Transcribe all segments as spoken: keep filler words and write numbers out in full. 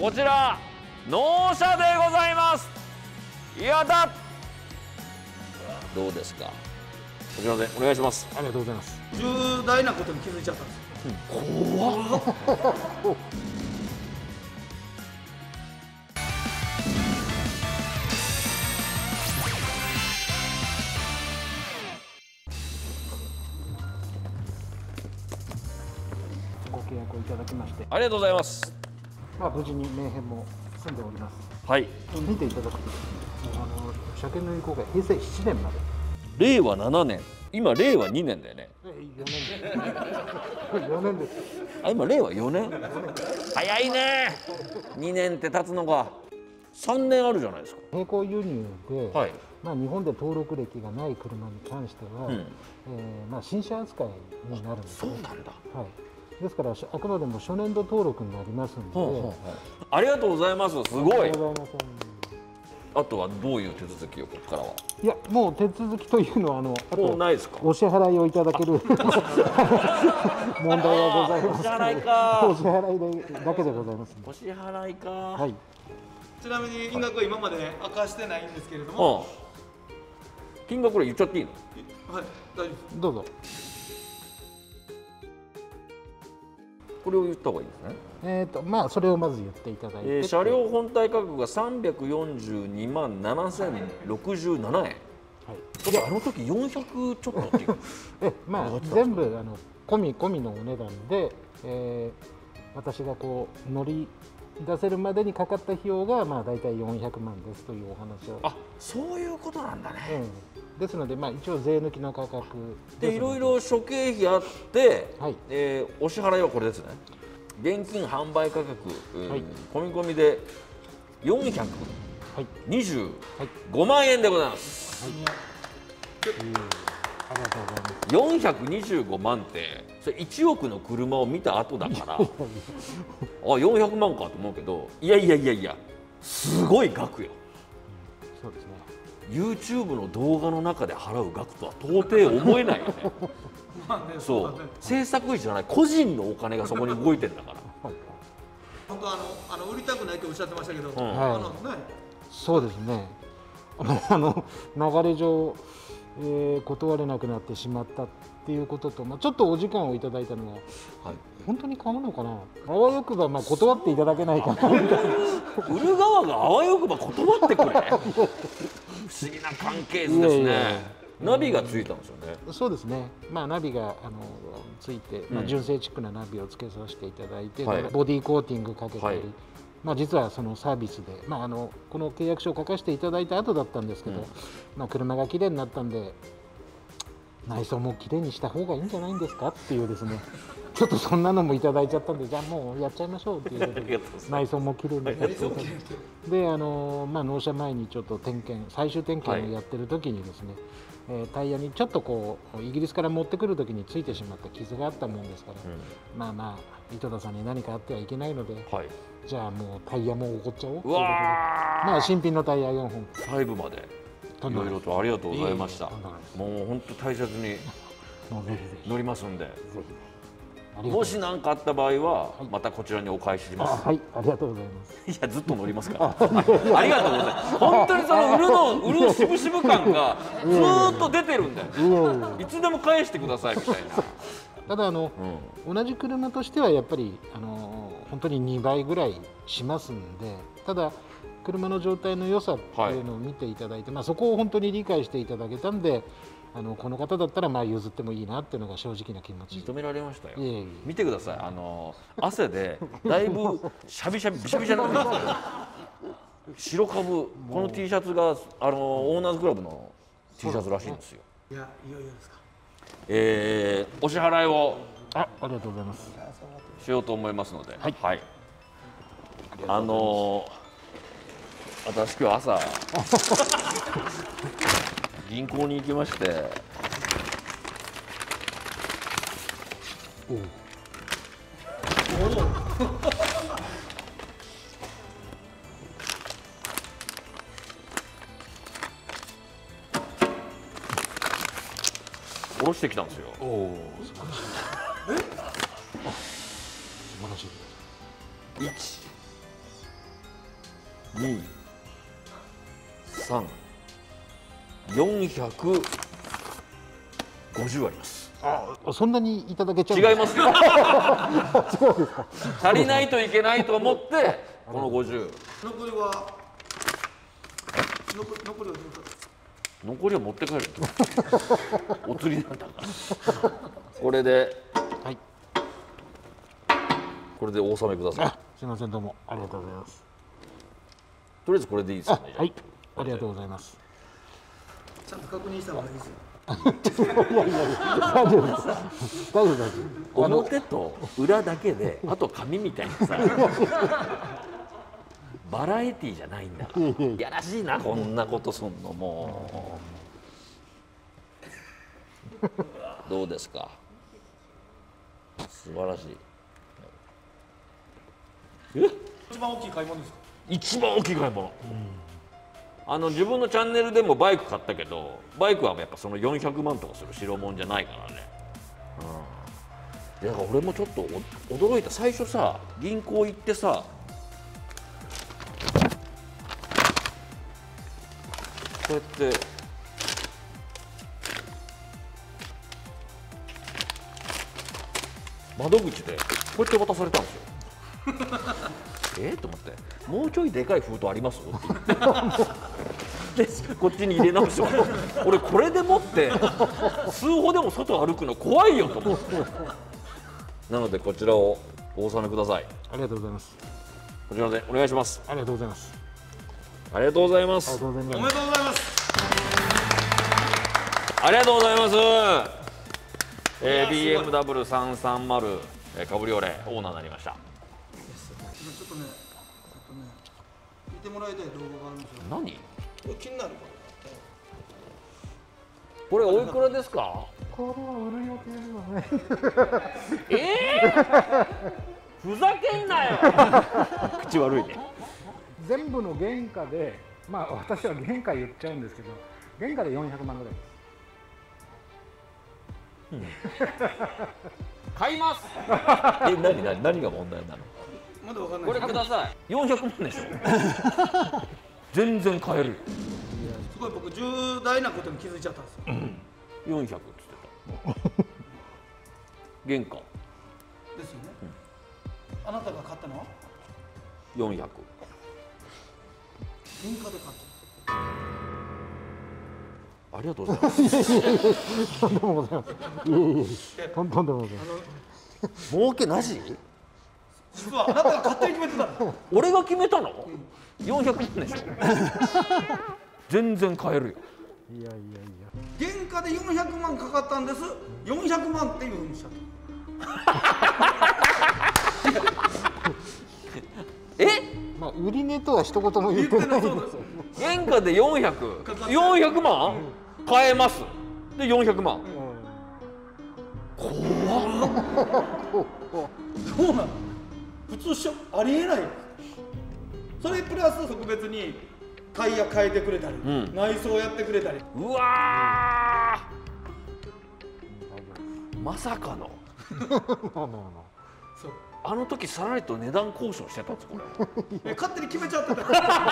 こちら納車でございます。やった。どうですか。こちらでお願いします。 ありがとうございます。 重大なことに気づいちゃったんです。 うん、怖っ。 ご契約をいただきまして、 ありがとうございます。 まあ無事に名片も済んでおります。 はい。 見ていただくと、あの車検の有効が平成しちねんまで。 れいわななねん。今れいわにねんだよね。 よねんです。よねんです。 あ、今れいわよねん。早いね。にねんって経つのがさんねんあるじゃないですか。 並行輸入で、 はい、 まあ日本で登録歴がない車に関しては、うん、えー、まあ新車扱いになるんですね。 そうなんだ。 はい。ですからあくまでも初年度登録になりますので、はあはあ、ありがとうございます。すごい。 ありがとうございます。 あとはどういう手続きをここからは。 いや、もう手続きというのはあのあとないですか。 お支払いをいただける問題はございます。 お支払いか。 お支払いでだけでございます。 お支払いか。 はい。 ちなみに金額は今まで明かしてないんですけれども、 金額これ言っちゃっていいの？ はい、大丈夫です。 どうぞ。 これを言った方がいいですね。 えっとまあそれをまず言っていただいて、 えー、車両本体価格がさんびゃくよんじゅうにまんななせんろくじゅうななえん。はい。ちょっとあの時よんひゃくちょっとっていう。 え、まあ全部あの込み込みのお値段で、えー、私がこう乗り出せるまでにかかった費用がまあ大体よんひゃくまんですというお話を。 あ、そういうことなんだね。 うん、ですのでまあ一応税抜きの価格でいろいろ諸経費あって、はい、えー、お支払いはこれですね。現金販売価格、はい、込み込みでよんひゃくにじゅうごまんえんでございます。はい、ありがとうございます。よんひゃくにじゅうごまんってそれいちおくの車を見た後だからあ、よんひゃくまんかと思うけど、いやいやいやいやすごい額よ。 そうですね。 YouTube の動画の中で払う額とは到底思えないよね。そう、制作費じゃない個人のお金がそこに動いてんだから。 本当あのあの売りたくないっておっしゃってましたけど、うん、あのね、 そうですね。あの流れ上、えー、断れなくなってしまったっていうことと、まあちょっとお時間をいただいたのは、はい、本当に買うのかな。あわよくばまあ断っていただけないかなみたいな。 売る側があわよくば断ってくれ。不思議な関係図ですね。いやいやナビがついたんですよね。 そうですね。まあナビがあのついて、まあ純正チックなナビをつけさせていただいて、はい、ボディーコーティングかけたり、はい、まあ実はそのサービスで、まああのこの契約書を書かせていただいた後だったんですけど、うん、まあ車が綺麗になったんで、内装も綺麗にした方がいいんじゃないんですかっていうですね。ちょっとそんなのもいただいちゃったんで、じゃあもうやっちゃいましょうっていうことで内装も綺麗にやってで、あのまあ納車前にちょっと点検、最終点検をやってる時にですね、はい、えー、タイヤにちょっとこうイギリスから持ってくる時についてしまった傷があったもんですから、うん、まあまあ井戸田さんに何かあってはいけないので、はい、じゃあもうタイヤも怒っちゃおうっていうことで、まあ新品のタイヤよんほん細部までいろいろとありがとうございました。もう本当大切に乗りますんで。もし何かあった場合はまたこちらにお返しします。 はい、ありがとうございます。 いやずっと乗りますから。ありがとうございます。本当にその売るの売る渋々感がずっと出てるんだよ。いつでも返してくださいみたいな。 ただあの、うん、同じ車としてはやっぱりあの本当ににばいぐらいしますんで、ただ車の状態の良さっていうのを見ていただいて、はい、まあそこを本当に理解していただけたんで。あのこの方だったらまあ譲ってもいいなっていうのが正直な気持ち。 認められましたよ。いえいえ、見てください。あの汗でだいぶしゃびしゃびびしゃびしゃになってますよ。白かぶこの T シャツがあのオーナーズクラブの T シャツらしいんですよ。 いやいよいよですか。 えー、お支払いをあありがとうございます。 しようと思いますので。はい。はい、あの私今日朝。銀行に行きまして、お下ろしてきたんですよ。おお、素晴らしい。え？素晴らしい。一、 に、さん、よんひゃくごじゅうあります。 あ、そんなにいただけちゃう。 違いますよ。足りないといけないと思ってこのごじゅう。 残りは残り残りは残りは持って帰る。お釣りなんだから。これで、はい、これでお納めください。 すみません、どうもありがとうございます。 とりあえずこれでいいですよね。 はい、ありがとうございます。 ちゃんと確認した方がいいですよ。 いやいやいや、大丈夫です。大丈夫です。 表と裏だけで、あと紙みたいにさ。バラエティーじゃないんだから。やらしいな、こんなことすんのもう。どうですか。素晴らしい。 え？一番大きい買い物ですか？ 一番大きい買い物。あの自分のチャンネルでもバイク買ったけど、バイクはやっぱそのよんひゃくまんとかする代物じゃないからね。うん、だから俺もちょっと驚いた。最初さ、銀行行ってさ、こうやって窓口でこうやって渡されたんですよ。えー、と思って、もうちょいでかい封筒ありますって言ってでこっちに入れ直して、俺これでもって数歩でも外歩くの怖いよと思って、なのでこちらをお納めください。 ありがとうございます。 こちらでお願いします。 ありがとうございます。 ありがとうございます。 おめでとうございます。 ありがとうございます。えー、ビーエムダブリューさんさんまる カブリオレオーナーになりました。 ちょっとね、ちょっとね、見てもらいたい動画があるんですよ。 何？ これ気になるこれおいくらですか？ これは売る予定ではない。 えー、ふざけんなよ。口悪いね。 全部の原価で、まあ私は原価言っちゃうんですけど、原価でよんひゃくまんぐらいです。 うん、買います。え、何何何が問題なの？ まだわかんない。 これください。よんひゃくまんでしょ。全然買える。 すごい僕重大なことに気づいちゃったんですよ。 うん、よんひゃくって言ってた。原価ですよね。うん、あなたが買ったのはよんひゃく。 原価で買った。 ありがとうございます。 とんでもございません。いえいえ、とんでもございません。儲けなし？ 実はあなたが勝手に決めてたの。 俺が決めたの？よんひゃくまんでしょ。全然買えるよ。 いやいやいや。 原価でよんひゃくまんかかったんです。よんひゃくまんっていうふうにしちゃった。 え？ まあ売り値とは一言も言ってないですよ。 原価でよんひゃく、よんひゃくまん買えます。でよんひゃくまん。怖っ。 そうなの。普通しょありえない。それプラス特別にタイヤ変えてくれたり、うん、内装やってくれたり。 うわー、まさかの。 そう。 あの時さらりと値段交渉してたんですこれ。 え、勝手に決めちゃってた。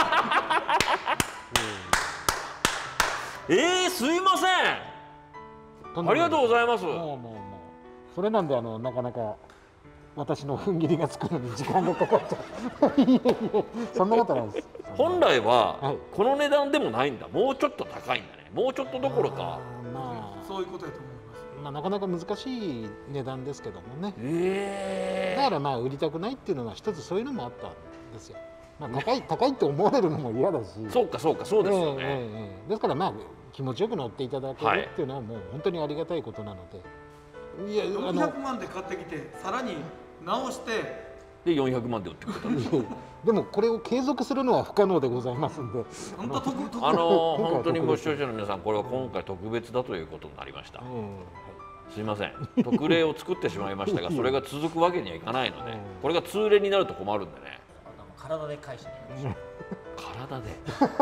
えー、すいません。ありがとうございます。もうもうもうそれなんであのなかなか私の踏ん切りがつくのに時間がかかっちゃう。いやいやそんなことないです。 本来はこの値段でもないんだ。もうちょっと高いんだね。もうちょっとどころか。 まあそういうことやと思います。 まあなかなか難しい値段ですけどもね。 えー、 だからまあ売りたくないっていうのは一つそういうのもあったんですよ。まあ高い高いって思われるのも嫌だし。 そうかそうかそうですよね。えーえー、ですからまあ気持ちよく乗っていただけるっていうのはもう本当にありがたいことなので。 いやよんひゃくまんで買ってきてさらに直してでよんひゃくまんで売ってくれたんですよ。 でもこれを継続するのは不可能でございますんで、 あの本当にご視聴者の皆さん、これは今回特別だということになりました。すいません、特例を作ってしまいましたが、それが続くわけにはいかないので、これが通例になると困るんでね。 体で返してね。 体で。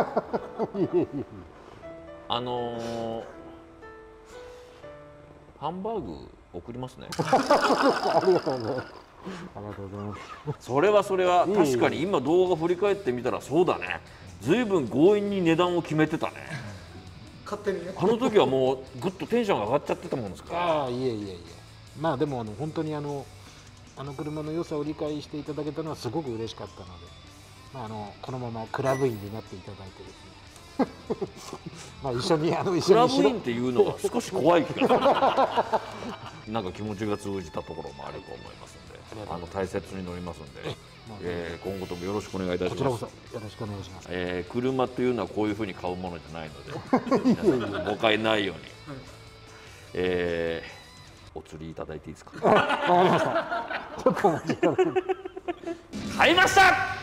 あのー、ハンバーグ送りますね。 ありがとうございます。 りがとうございます。 それはそれは確かに今動画振り返ってみたらそうだね。ずいぶん強引に値段を決めてたね。 勝手にね。 あの時はもうぐっとテンションが上がっちゃってたもんですから。 ああ、いえいえいえ。まあでもあの本当にあのあの車の良さを理解していただけたのはすごく嬉しかったので、まああのこのままクラブ員になっていただいてですね。まあ一緒にあの一緒にクラブインっていうのは少し怖い気がする。なんか気持ちが通じたところもあると思いますので、あの大切に乗りますので、えー、今後ともよろしくお願いいたします。 こちらこそよろしくお願いします。 えー、車というのはこういうふうに買うものじゃないので、皆さん誤解ないように、えー、お釣りいただいていいですか。 わかりました。ちょっとお待ちください。 買いました。